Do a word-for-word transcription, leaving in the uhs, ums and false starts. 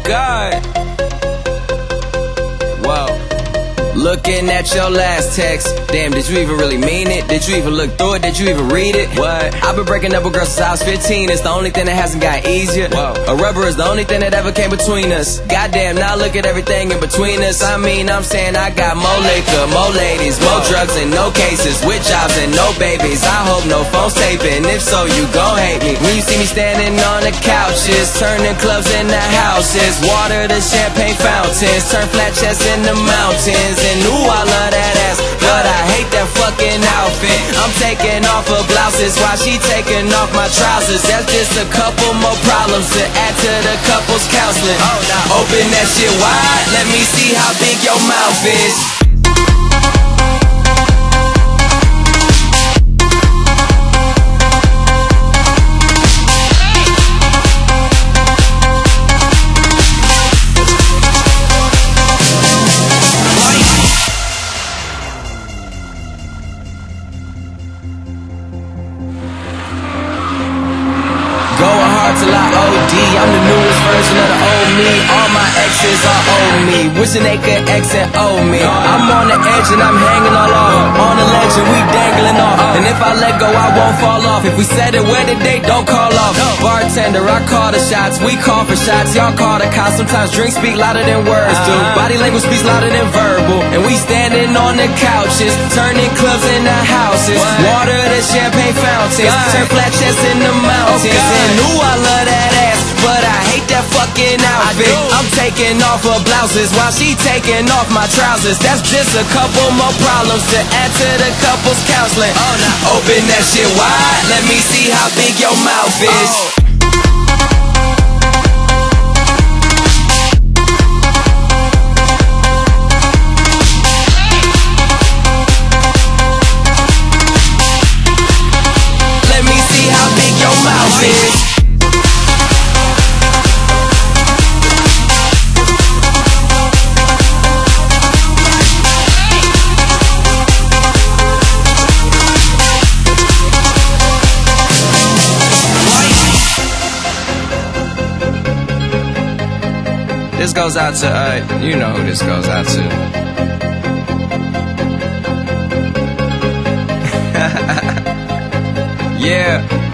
God. Whoa. Looking at your last text. Damn, did you even really mean it? Did you even look through it? Did you even read it? What? I've been breaking up with girls since I was fifteen. It's the only thing that hasn't got easier. Whoa. A rubber is the only thing that ever came between us. Goddamn, now look at everything in between us. I mean, I'm saying I got more liquor, more ladies, more drugs and no cases, with jobs and no babies. I hope no phone's taping. If so, you gon' hate me. When you see me standing on the couches, turning clubs into houses, water to champagne fountains, turn flat chests into mountains. And ooh, I love that ass, but I hate that fucking outfit. I'm taking off her blouses while she taking off my trousers. That's just a couple more problems to add to the couple's counseling. Oh, now open that shit wide, let me see how big your mouth is. Going hard till I O D. I'm the newest version of the old me. All my exes are old me, wishing they could X and O me. I'm on the edge and I'm hanging all off. On the ledge and we dangling off. And if I let go, I won't fall off. If we said it where the date, don't call off. Bartender, I call the shots. We call for shots, y'all call the cops. Sometimes drinks speak louder than words do. Body language speaks louder than verbal. And we standing on the couches, turning clubs into houses, water to champagne fountains, turn flat chests into mountains. And ooh, I love that ass, but I hate that fucking outfit. I'm taking off her blouses while she taking off my trousers. That's just a couple more problems to add to the couple's counseling. Oh, now open that shit wide, let me see how big your mouth is. Oh. Let me see how big your mouth is. This goes out to, uh, you know who this goes out to. Yeah.